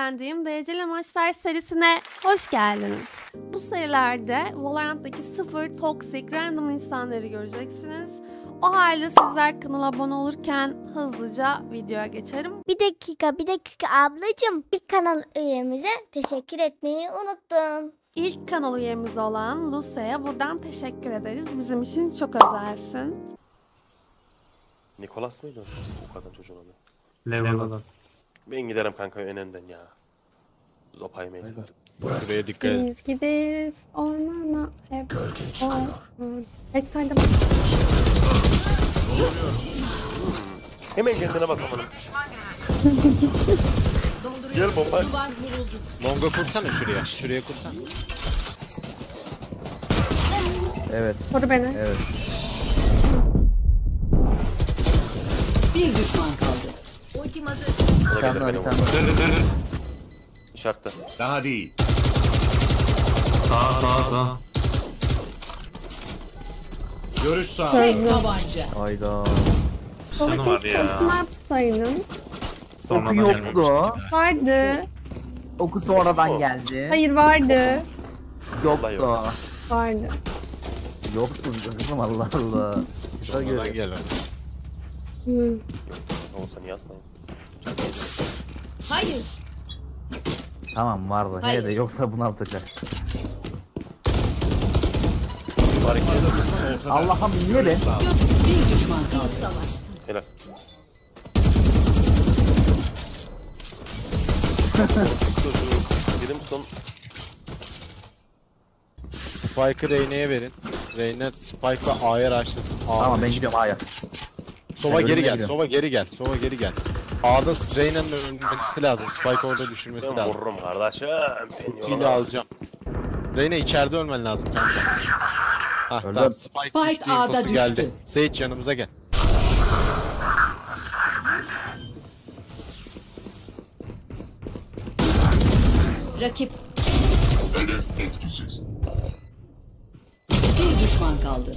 düzenlediğim DC'li maçlar serisine hoş geldiniz. Bu serilerde Valorant'taki 0 toksik random insanları göreceksiniz. O halde sizler kanala abone olurken hızlıca videoya geçerim. Bir dakika ablacığım. Bir kanal üyemize teşekkür etmeyi unuttum. İlk kanal üyemiz olan Luce'ye buradan teşekkür ederiz. Bizim için çok özelsin. Nikolas mıydı o kadın çocuğun adı? Legolas. Ben giderim kanka en önden ya. Zopayı meyse. Şuraya dikkat et. Biz gideriz ormana hep orman. Backside'e bak. Hemen kendine basamadım. Gel bomba. Longa kursana şuraya. Şuraya kursana. Evet, Koru beni. evet. Bir düşman kaldı. O da Bir gelir tane beni bir vurur. tane. İşaretle. Daha değil. Sağ. Görüş sağ. Çözdüm. Tabanca. Hayda. Sonra Canı var keşke ya. okunu atsaydın. Oku yoktu. Vardı. Oku sonradan geldi. Hayır vardı. Vallahi Yoktu. yok. Vardı. Yoktu kızım, Allah Allah. Sonradan gel. Hı. Olsa niye atmayayım? Hayır. Tamam vardı. Hayır. He de yoksa bunu atacak. Hareket. Allah'ım niye be? Bir düşman kaldı. Savaştı. Helal. Çocuk. Birim son. Spike'ı Reyna'ya verin. Reyna Spike'la A'ya rushlasın. Tamam ben gidiyorum A'ya. Sova Ben geri önüme gel. gidiyorum. Sova geri gel. Sova geri gel. A'da Reyna'nın ölmesi lazım. Spike orada düşürmesi Ben lazım. vururum kardeşim. Seni Ultiyle yoramaz. alacağım. Reyna içeride ölmen lazım kanka. Hah Öldüm. tamam Spike Spike düştü, A'da infosu düştü. geldi. Sage yanımıza gel. Rakip. Bir düşman kaldı.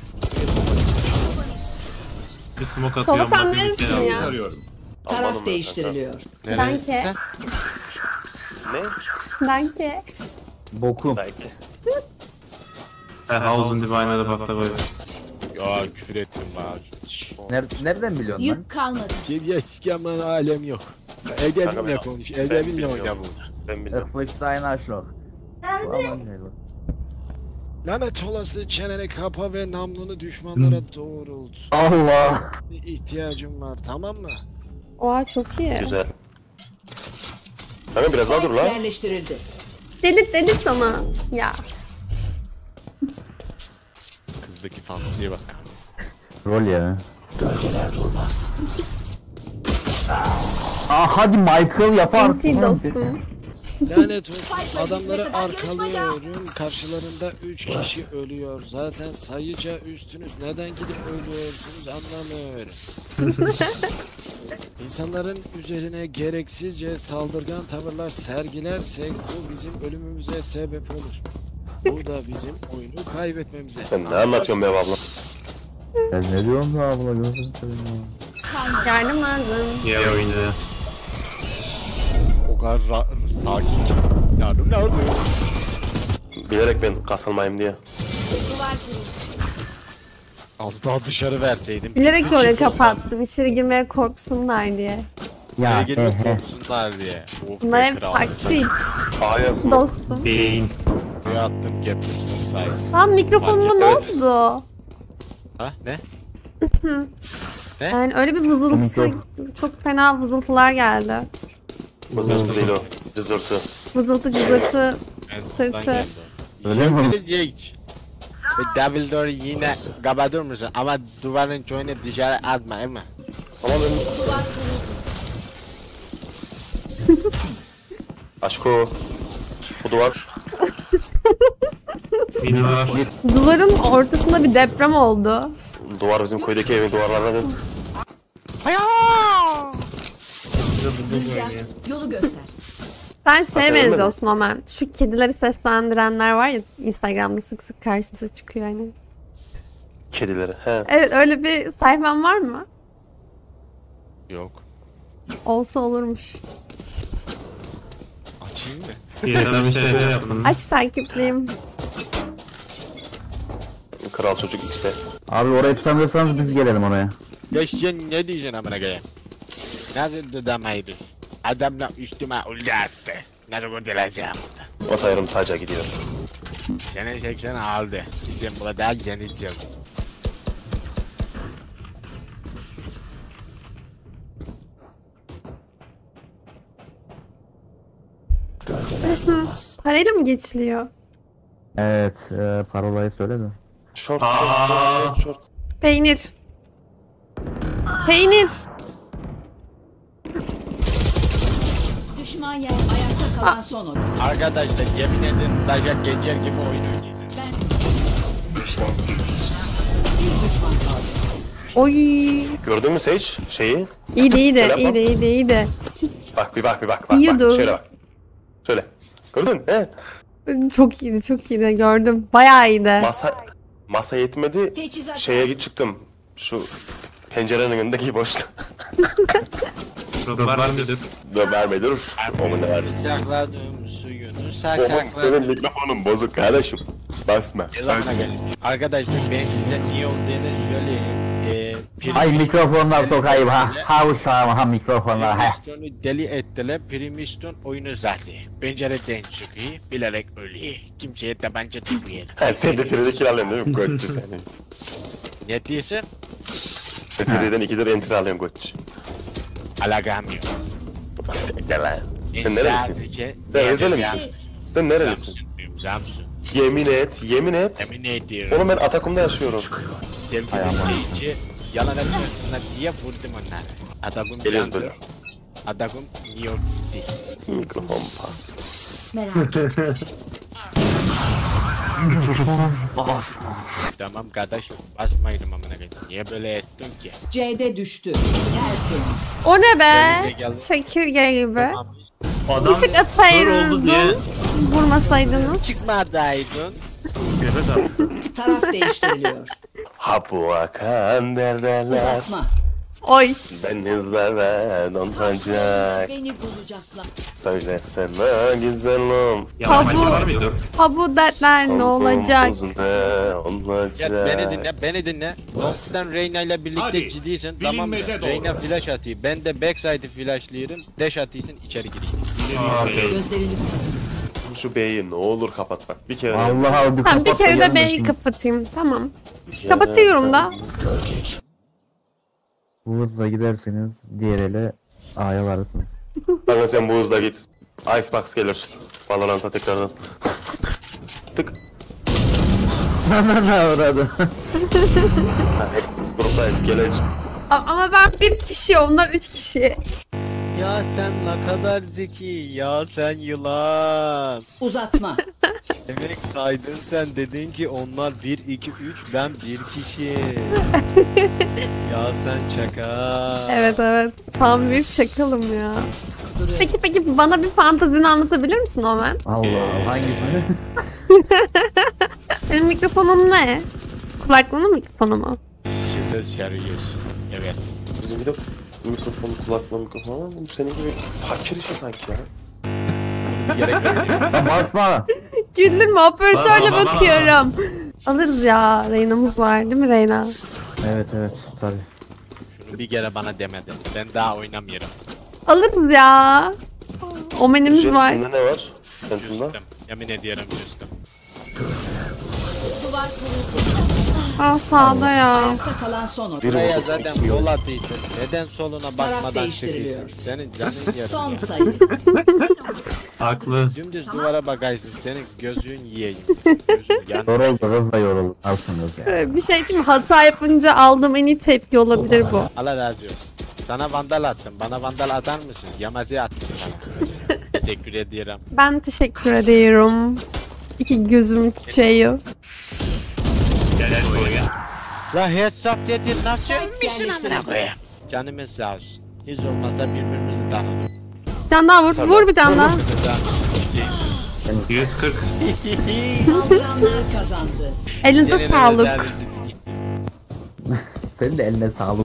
Bir smoke Sova atıyorum. sen bakayım, neresin bir kere ya? Arıyorum. Almadım ben Taraf kanka. değiştiriliyor. Nerelisin sen? Ne? Danke. Bokum. Belki. Havuzun dibine de baklava. Ya küfür ettim bak. Nereden biliyorsun lan? Yük kalmadı. Ya sikiyaman alem yok. Edebinle konuş. Edebinle bilmiyorum. oyna burada. Ben bilmem. Erfleştayın Arschloch. Bu adam ne lan? Lanet olası çeneni kapa ve namlunu düşmanlara doğrult. Allah. Bir ihtiyacım var, tamam mı? Oha çok iyi. Güzel. Hemen biraz daha dur lan. Yerleştirildi. Delit sana. Ya. Kızdaki fanteziye bak. Rol ya. Hadi Michael yaparsın. Enti dostum. Lanet olsun, adamları arkalıyorum. Karşılarında 3 kişi ölüyor. Zaten sayıca üstünüz. Neden gidip ölüyorsunuz anlamıyorum. İnsanların üzerine gereksizce saldırgan tavırlar sergilersek bu bizim ölümümüze sebep olur. Bu da bizim oyunu kaybetmemize. Sen ne anlatıyorsun be abla? Ya ne diyorsun be abla, gözünü seveyim ya. Yardım lazım. İyi oyuncu. O kadar sakin ki. Yardım lazım. Bilerek ben kasılmayayım diye. Az daha dışarı verseydim. Bilerek öyle kapattım. İçeri girmeye korksunlar diye. Ya Ya girme korksunlar diye. Of be Bunlar hep kral. taktik A'ya smoke. dostum. Beyin. Buraya attım Captain Smoke Size. Lan mikrofonuma ne Evet. oldu? Ha ne? Yani öyle bir vızıltı, çok fena vızıltılar geldi. Mızırtı değil o. Cızırtı. Vızıltı cızırtı. Enter'dan Tırtı. geldi o. Öyle mi? Gelecek. Ve Dumbledore yine gabadır mısın? Ama duvarın çoğunu dışarı atma değil mi? Ama ben... Aşko. Bu duvar. Mini var. Duvarın ortasında bir deprem oldu. Duvar bizim köydeki evin duvarlarına dön. Yolu göster. Sen Nasıl şeye öyle mi? benziyorsun Omen. Şu kedileri seslendirenler var ya, Instagram'da sık sık karşımıza çıkıyor hani. Kedileri. He. Evet, öyle bir sayfan var mı? Yok. Olsa olurmuş. açayım mı? Yerden bir şeyler yaptım. Aç takiplayayım. Kral çocuk X'te. Abi orayı tutamıyorsanız biz gelelim oraya. Ya sen ne diyeceksin amına koyayım? Nasıl tutamayız? Adamla üstüme ulti attı. Nasıl kurtulacağım? Otayarım taca gidiyor. Sene 80 aldı. Sen burada daha yeneceğim. Parayla mı geçiliyor? Evet, parolayı söyle de. Short. Peynir. Peynir. Düşman yer ayakta kalan son oyun. Arkadaşlar yemin ederim Dajak Gencer gibi oyun oynuyorsun. Bir düşman kaldı. Oy. Gördün mü Sage şeyi? İyiydi iyiydi Şöyle iyiydi bak. iyiydi iyiydi. Bak bir bak. Yiyordu. Şöyle bak. Şöyle. Gördün he? Çok iyiydi gördüm. Bayağı iyiydi. Masa yetmedi. Teçhizat Şeye çıktım. Şu pencerenin önündeki boşta. Var mıdır? Dur verme dur. Onu ne var? Sakladım suyunu Oğlum sakladım. senin mikrofonun bozuk kardeşim. Basma. Arkadaşlar ben size niye olduğunu söyleyeyim. Ay mikrofonlar sokayım ha. Ha uşağım ha mikrofonlar ha. Primistone'u deli ettiler. Primistone oyunu zaten. Pencereden çıkıyor. Bilerek ölüyor. Kimseye tabanca tutmuyor. Ha sen de Fride kiralıyorsun değil mi? Koççu seni. Ne diyorsun? Fride'den 2'dir enter alıyorsun koç. Alakam yok. Gel lan. Sen nerelisin? Sen Rizeli misin? Sen nerelisin? Samsun. Yemin et. Yemin ediyorum. Oğlum ben Atakum'da yaşıyorum. Sevgili seyirci yalan atıyorsunlar diye vurdum onları. Adagum Geliyoruz candır. böyle. Adagum New York City. Mikrofon pas. Merak etme. Tamam kardeşim basmaydım amına koyayım. Niye böyle ettin ki? C'de düştü. Tertemiz. O ne be? Denize geldi. Çekirge gibi. Adam Küçük kör oldu ataydın. diye. Vurmasaydınız. Çıkmadaydın. Evet abi. Taraf değiştiriliyor. Ha bu akan dereler. Uzatma. Oy. Denizlere donacak. Beni bulacaklar. Söylesene güzelim. Yalan Tabu. var mıydı? Ha bu dertler ne olacak? Ne olacak? Ya beni dinle. Long'dan Reyna ile birlikte Hadi, cidiysen tamam mı? bilinmeze doğru. Reyna flash atıyor. Ben de backside'ı flashlıyorum. Dash atıyorsun içeri gireyim. Okey. Gözlerini Şu B'yi ne olur kapat bak. Bir kere. Vallahi bir Ben bir kapat da kere de gelmesin. B'yi kapatayım. Tamam. Kapatıyorum da. Bu hızla giderseniz diğer ele A'ya varırsınız. Kanka sen bu hızla git. Icebox gelir. Valorant'a tekrardan. Tık. Ne uğradı? Ha, hep gruptayız gelecek. Ama ben bir kişi, onlar 3 kişi. Ya sen ne kadar zeki. Ya sen yılan. uzatma. Demek saydın sen dedin ki onlar 1, 2, 3 ben bir kişi. Ya sen çaka. Evet. Tam bir çakalım ya. Duruyor. Peki bana bir fantezini anlatabilir misin Omen? Allah hangisini? Senin mikrofonun ne? Kulaklığının mikrofonu mu? Şiddet şarıyorsun. Evet. Bizim bir de mikrofonu kulakla mikrofonu ama bu senin gibi fakir işi sanki ya. Bir gerek yok. Lan basma. Güldürme, operatörle Bana. bakıyorum. Alırız ya, Reyna'mız var değil mi Reyna? Evet tabii. Şunu bir kere bana demedin. Ben daha oynamıyorum. Alırız ya. Omenimiz Jet var. sende ne var? Phantom'da? Küstüm. Yemin ediyorum küstüm. Duvar kuruldu. Aa sağda ya. Ayakta kalan son oyun. Bir Buraya vurduk, zaten iki yol vurduk. atıyorsun. Neden soluna bakmadan değiştiriliyor. çıkıyorsun? Senin canın yarım Son ya. sayı. Haklı. Dümdüz duvara bakaysın. Senin gözün yiyeyim. Gözün yan. Yoruldu hız da yoruldu. Alsınız ya. Bir şey değil mi? Hata yapınca aldığım en iyi tepki olabilir bu. Allah razı olsun. Sana vandal attım. Bana vandal atar mısın? Yamazı attım sana. Teşekkür ediyorum. Ben teşekkür ediyorum. İki gözümün çiçeği. Gel sola gel. La headshot dedin nasıl ölmüşsün amına koyayım? Canımız sağ olsun. Hiç olmasa birbirimizi tanıdık. Bir tane daha vur. Vur bir tane daha. 140. Saldıranlar kazandı. Elinize sağlık. Senin de eline sağlık.